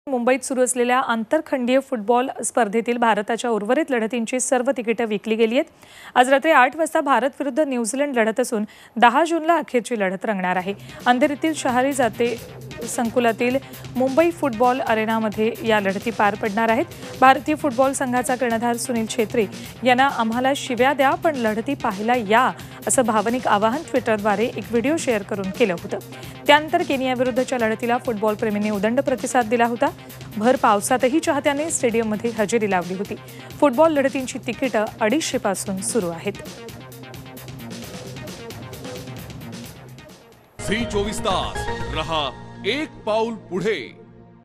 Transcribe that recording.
मुंबईत सुरू असलेल्या आंतरखंडीय फुटबॉल स्पर्धेतील भारताच्या उर्वरित लढतींची सर्व तिकीटे विकली गेली आहेत। आज रात्री 8 वाजता भारत विरुद्ध न्यूझीलंड लढत असून 10 जूनला अखेरची लढत रंगणार आहे। अंधेरीतील शहारी जाते संकुलातील मुंबई फुटबॉल अरेनामध्ये या लढती पार पडणार आहेत। भारतीय फुटबॉल संघाचा कर्णधार सुनील छेत्री यांना आम्हाला शिव्या द्या पण लढती पाहायला या असं भावनिक आवाहन ट्विटरद्वारे एक व्हिडिओ शेअर करून केलं होतं। त्यानंतर केनिया विरुद्धच्या लढतीला फुटबॉल प्रेमींनी उदंड प्रतिसाद दिला होता। भर पावसातही चाहत्यांनी स्टेडियममध्ये हजेरी लावली होती। फुटबॉल लढतींची तिकीटं 250 पासून सुरू आहेत। झी 24 तास रहा एक पाऊल पुढे।